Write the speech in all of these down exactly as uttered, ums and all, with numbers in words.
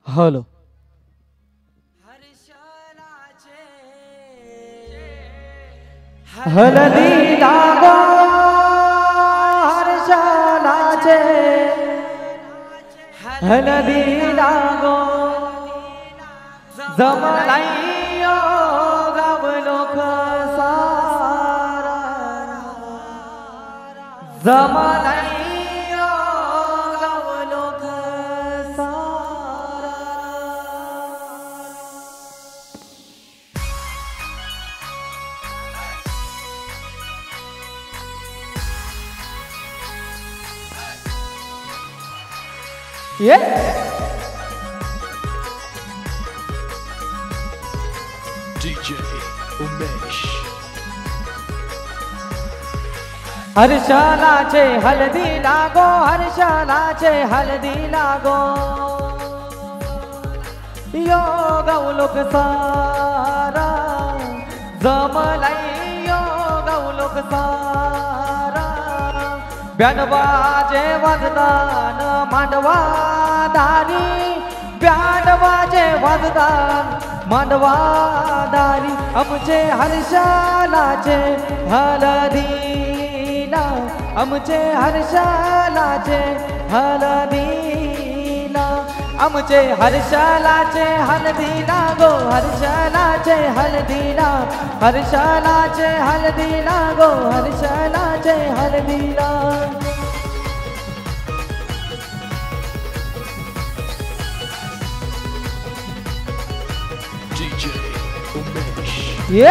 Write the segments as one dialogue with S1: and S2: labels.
S1: Hello हलदी लागो हर्षालाचे हलदी लागो जमलायो गाव लोक सारा जमलायो गाव लोक सारा ये
S2: D J Umesh
S1: हर्षालाचे हलदी लागो हर्षालाचे हलदी लागो यो गौलोक सारा जमलाई यो गौलोक सारा ब्याडवाजे वाजदान मांडवा दारी ब्याडवाजे वाजदान मांडवा दारी आमचे हर्षालाचे हलदीला आमचे हर्षालाचे हलदीला आमचे हर्षालाचे हलदीला गो हर्षालाचे हलदीला हर्षालाचे हलदीला गो हर्षालाचे हलदीला
S2: D J Umesh
S1: ये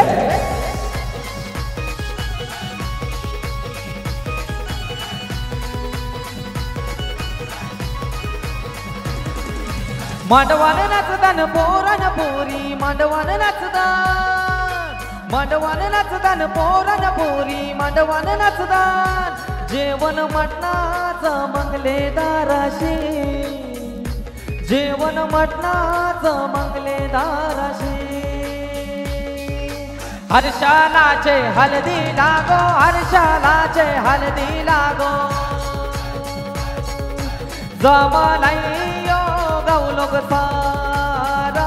S1: मांडवान नाचदान पोरान पोरी मांडवान नाचदान मांडवान नाचदान पोरान पोरी मांडवान नाचदान जेवण मटणाच मंगले दाराशी जेवण मटणाच मंगले दाराशी हर्षालाचे हलदी लागो हर्षालाचे हलदी लागो जमलायो गौलोक सारा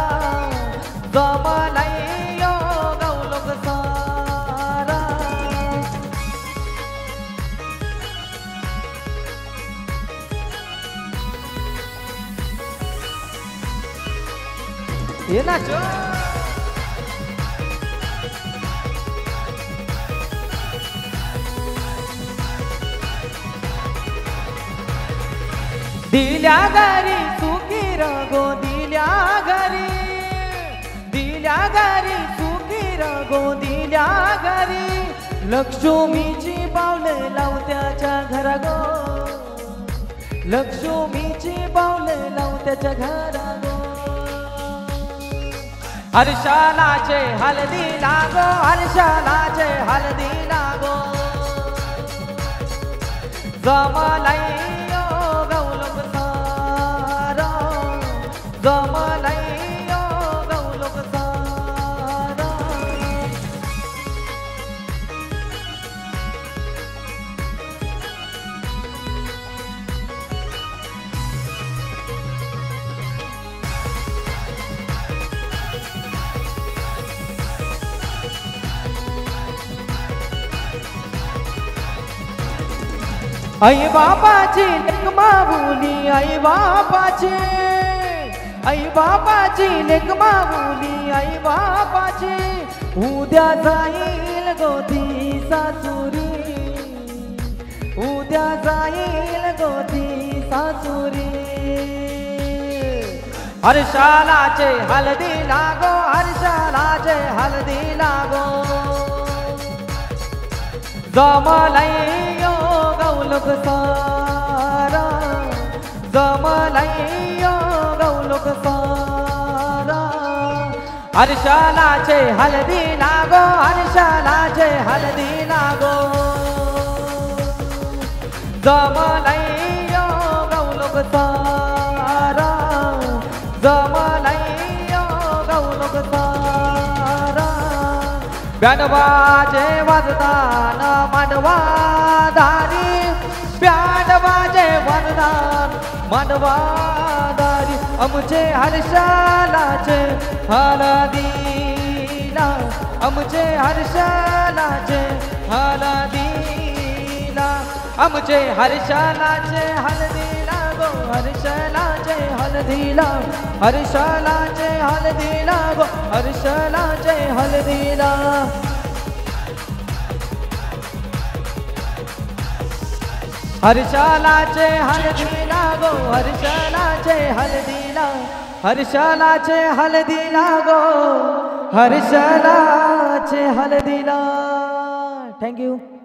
S1: जमलायो गौलोक सारा ये नाचो दिल्या घरी सुखी रगो दिल्या घरी दिल्या घरी सुखी रगो दिल्या घरी लक्ष्मीची पावले लावत्याच्या घरा गो लक्ष्मीची पावले लावत्याच्या घरा गो हर्षालाचे हलदी लागो हर्षालाचे हलदी लागो जमलायो गौलोक सारा जमलायो गौलोक सारा आई बाबाची लेक माऊली आई बाबाची आई बाबाची लेक माऊली आई बाबाची उद्या जाईल गोदी सासुरी उद्या जाईल गोदी सासुरी हर्षालाचे हलदी लागो हर्षालाचे हलदी लागो जमलायो गौलोक सारा जमलायो गौलोक सारा हर्षालाचे हलदी लागो हर्षालाचे हलदी लागो जमलायो गौलोक सारा जमलायो गौलोक सारा ब्याडवाजे वाजदान मांडवा दारी ब्याडवाजे वाजदान मांडवा दारी आमचे हर्षालाचे हळदीला आमचे हर्षालाचे हळदीला आमचे हर्षालाचे हळदीला गो हर्षालाचे हळदीला हर्षालाचे हळदीला गो हर्षालाचे हळदीला हर्षालाचे हळदीला गो हर्षालाचे हळदीला हर्षालाचे हळदीला गो हर्षालाचे हळदीला. थँक्यू.